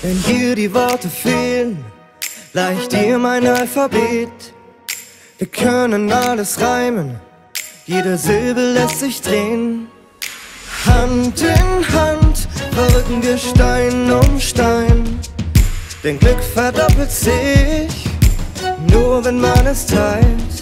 Wenn dir die Worte fehlen, leicht dir mein Alphabet. Wir können alles reimen, jede Silbe lässt sich drehen. Hand in Hand verrücken wir Stein um Stein, denn Glück verdoppelt sich, nur wenn man es teilt.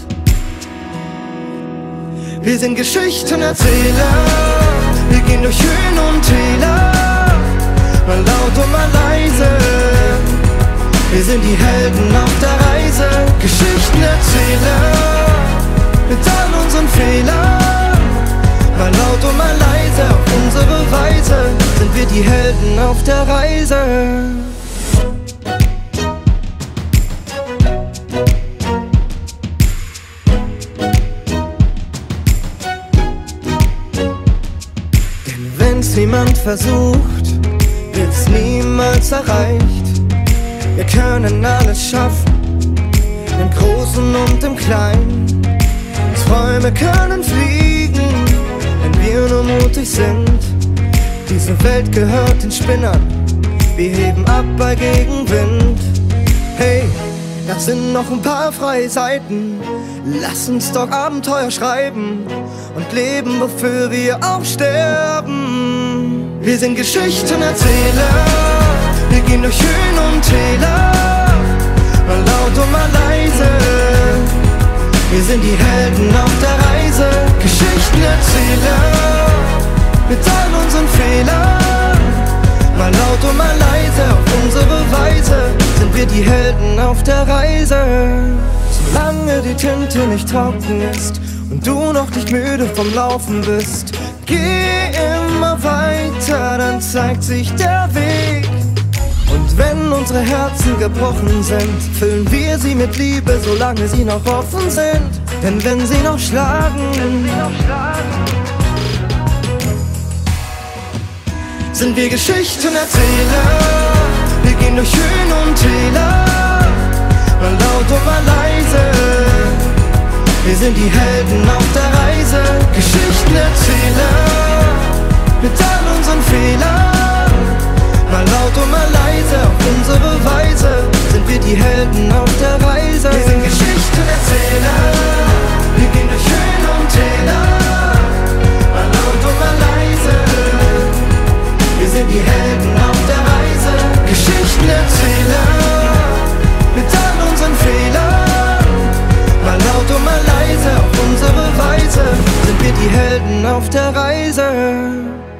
Wir sind Geschichtenerzähler, wir gehen durch Höhen und Täler, mal laut und mal leise. Wir sind die Helden auf der Reise, Geschichtenerzähler, mit all unseren Fehlern. Mal laut und mal leise, auf unsere Weise sind wir die Helden auf der Reise. Denn wenn's niemand versucht, wird's niemals erreicht. Wir können alles schaffen, im Großen und im Kleinen. Träume können fliegen, wenn wir nur mutig sind. Diese Welt gehört den Spinnern, wir heben ab bei Gegenwind. Hey, das sind noch ein paar freie Seiten. Lass uns doch Abenteuer schreiben und leben, wofür wir auch sterben. Wir sind Geschichtenerzähler, wir gehen durch Höhen und Täler, mal laut und mal leise. Wir sind die Helden auf der Reise, Geschichtenerzähler, mit all unseren Fehlern. Mal laut und mal leise, auf unsere Weise sind wir die Helden auf der Reise. Solange die Tinte nicht trocken ist und du noch nicht müde vom Laufen bist, geh immer weiter, dann zeigt sich der Weg. Und wenn unsere Herzen gebrochen sind, füllen wir sie mit Liebe, solange sie noch offen sind. Denn wenn sie noch schlagen, sind wir Geschichtenerzähler. Wir gehen durch Höhen und Täler, mal laut und mal leise. Wir sind die Helden auf der Reise, Geschichtenerzähler, mit all unseren Fehlern. Mal laut und mal leise, auf unsere Weise sind wir die Helden auf der Reise. Wir sind Geschichtenerzähler, wir gehen durch Höhen und Täler, mal laut und mal leise. Wir sind die Helden auf der Reise, Geschichtenerzähler, mit all unseren Fehlern. Mal laut und mal leise, auf unsere Weise sind wir die Helden auf der Reise.